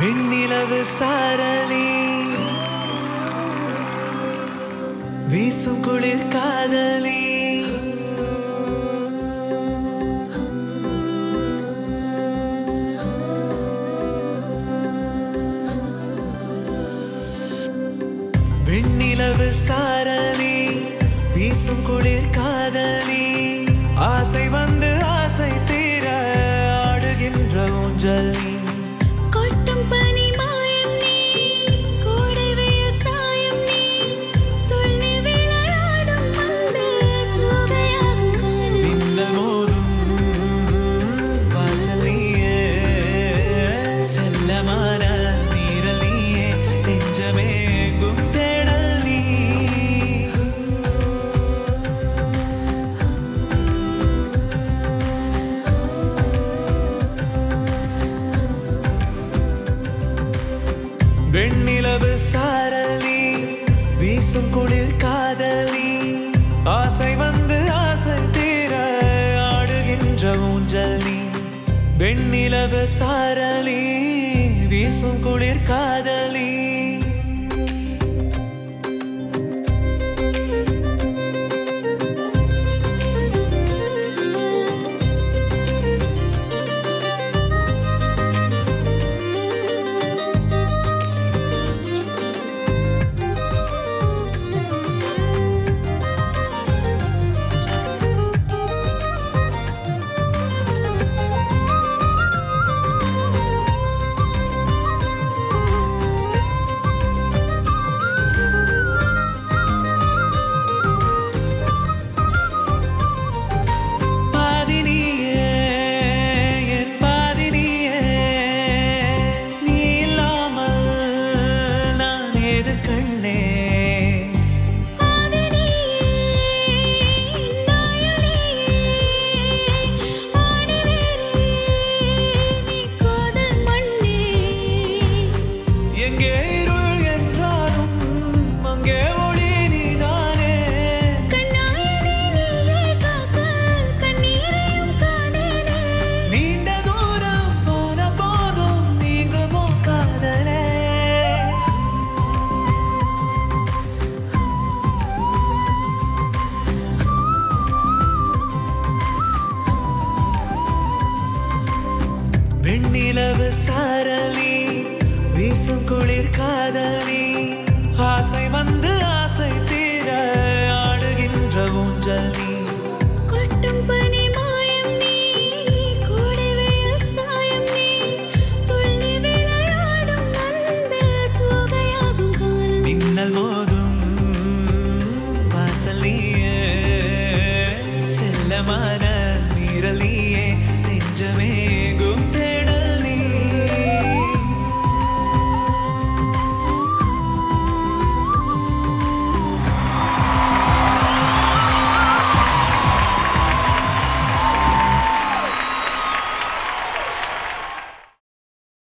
வெண்ணிலவு சாரலி வீசும் குளிர் காதலி வெண்ணிலவு சாரலி வீசும் குளிர் காதலி ஆசை வந்து ஆசை தீர ஆடுகின்ற ஊஞ்சல் நீ கொட்டும் பனி மாயம் நீ கோடை வெயில் சாயம் நீ துள்ளி விளையாடும் மண்டே தூகையாகும் காலம் மின்னல் மோதும் வாசல் நீயே செல்லமான நீரல் நீயே நெஞ்சமே எங்கும் தேடல் நீ வெண்ணிலவு சாரலி வீசும் குளிர் காதலி ஆசை வந்து ஆசை தீர ஆடுகின்ற ஊஞ்சல் நீ வெண்ணிலவு சாரலி வீசும் குளிர் காதலி வெண்ணிலவு சாரலி வீசும் குளிர் காதலி ஆசை வந்து ஆசை தீர ஆடுகின்ற ஊஞ்சல் நீ கொட்டும் பனி மாயம் நீ கோடை வெயில் சாயம் நீ துள்ளி விளையாடும் மண்டே தூகையாகும் காலம் மின்னல் மோதும் வாசல் நீயே செல்லமான